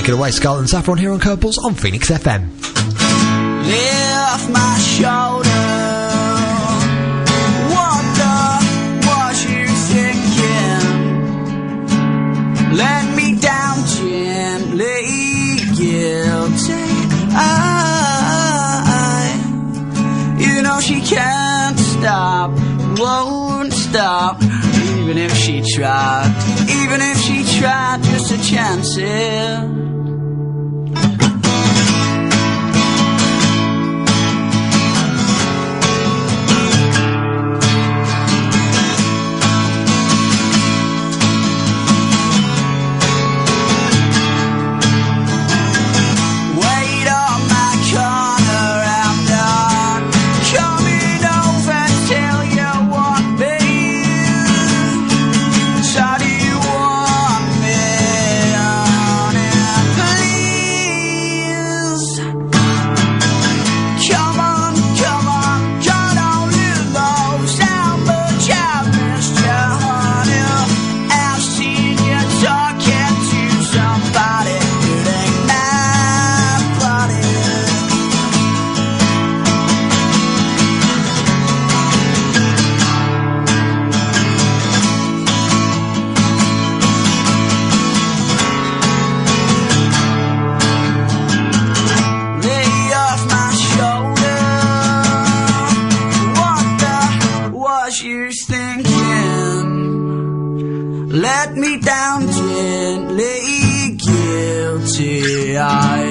Take it away, Scarlett and Saffron here on Curveballs on Phoenix FM. Lift my shoulder. What was you thinking? Let me down gently, guilty. You know she can't stop, won't stop. Even if she tried, just a chance it. You thinking? Let me down gently, guilty.